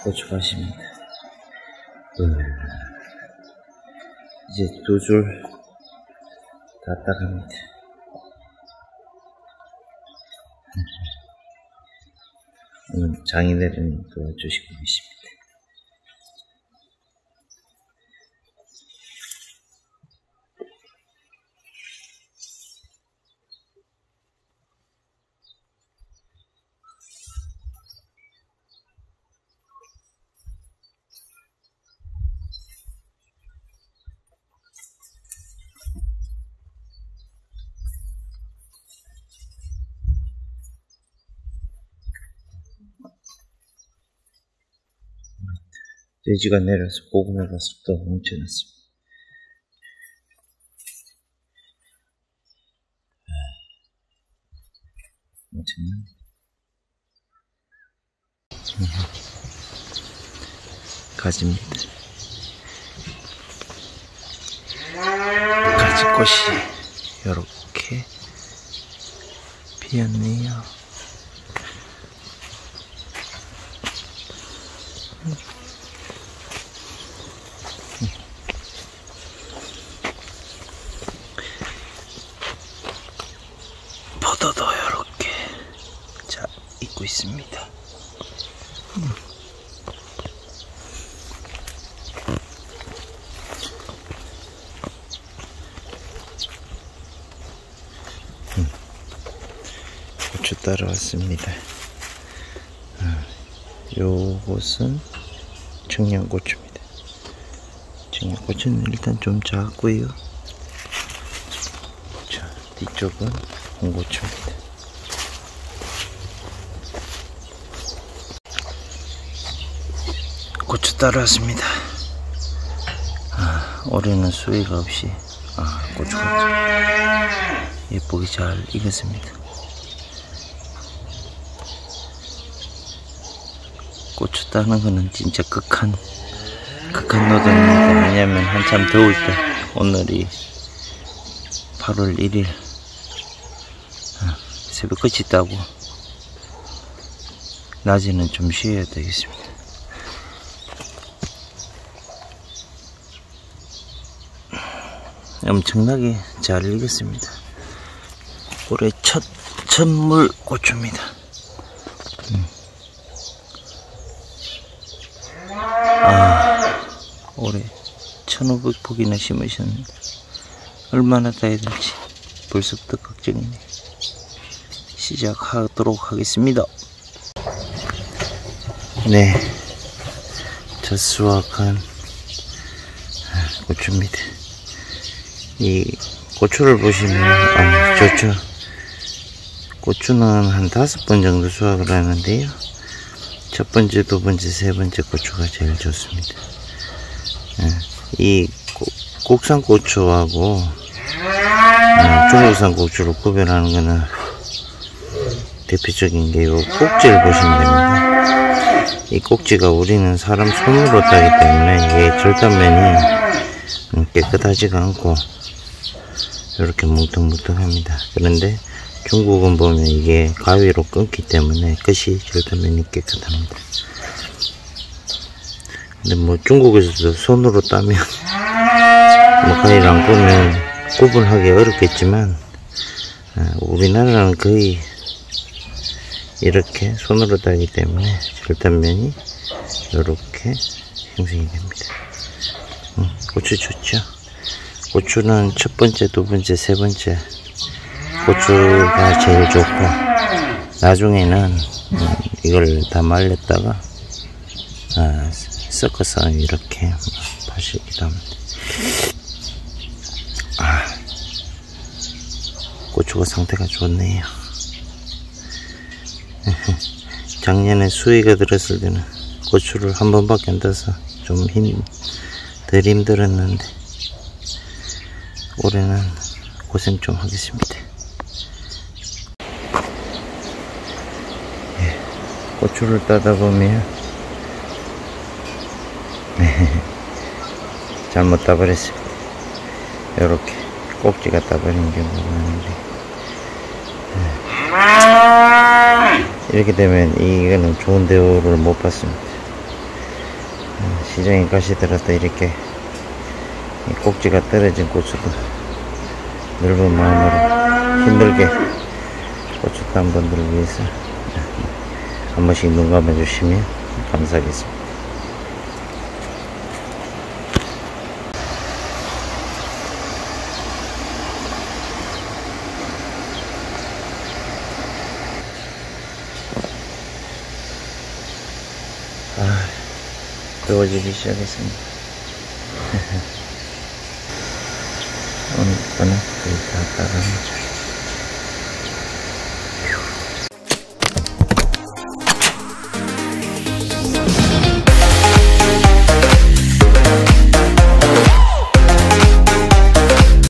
고추밭입니다. 이제 2줄 다 따갑니다. 오늘 장인어른이 도와주시고 계십니다. 돼지가 내려서 고구마 밭을 또 뭉쳐놨습니다. 가지입니다. 가지꽃이 이렇게 피었네요. 포도도 이렇게 자 익고 있습니다. 고추 따라왔습니다. 요것은 청양고추입니다. 청양고추는 일단 좀 작고요. 자, 뒤쪽은 홍고추입니다. 고추 따라왔습니다. 올해는 수위가 없이 고추가 예쁘게 잘 익었습니다. 고추 따는 거는 진짜 극한 노동입니다. 왜냐면 한참 더울 때, 오늘이 8월 1일 새벽같이 따고 낮에는 좀 쉬어야 되겠습니다. 엄청나게 잘 익었습니다. 올해 첫물 고추입니다. 올해 1500포기나 심으셨는데 얼마나 따야 될지 벌써부터 걱정이네. 시작하도록 하겠습니다. 네, 첫 수확한 고추입니다. 이 고추를 보시면 고추는 한 5번 정도 수확을 하는데요, 첫 번째, 두 번째, 세 번째 고추가 제일 좋습니다. 이 국산 고추하고 중국산 고추를 구별하는 것은 대표적인 게 요 꼭지를 보시면 됩니다. 이 꼭지가 우리는 사람 손으로 따기 때문에 이게 절단면이 깨끗하지가 않고 이렇게 뭉텅뭉텅합니다. 그런데 중국은 보면 이게 가위로 끊기 때문에 끝이 절단면이 깨끗합니다. 근데 뭐 중국에서도 손으로 따면 가위를 안 끄면 구분하기 어렵겠지만 우리나라는 거의 이렇게 손으로 따기 때문에 절단면이 이렇게 형성이 됩니다. 고추 좋죠? 고추는 첫 번째, 두 번째, 세 번째 고추가 제일 좋고, 나중에는 이걸 다 말렸다가 섞어서 이렇게 파시기도 합니다. 고추가 상태가 좋네요. 작년에 수위가 들었을 때는 고추를 한 번밖에 안 따서 좀 덜 힘들었는데 올해는 고생 좀 하겠습니다. 고추를 따다 보면 잘못 따버렸습니다. 이렇게 꼭지가 따버린 경우가 많은데, 이렇게 되면 이거는 좋은 대우를 못 받습니다. 시장에 가시더라도 이렇게 이 꼭지가 떨어진 고추도 넓은 마음으로 힘들게 고추 딴 분들을 위해서 한 번씩 눈 감아 주시면 감사하겠습니다. 더워지기 시작했습니다. 오늘 거는 거의 다 따라합니다.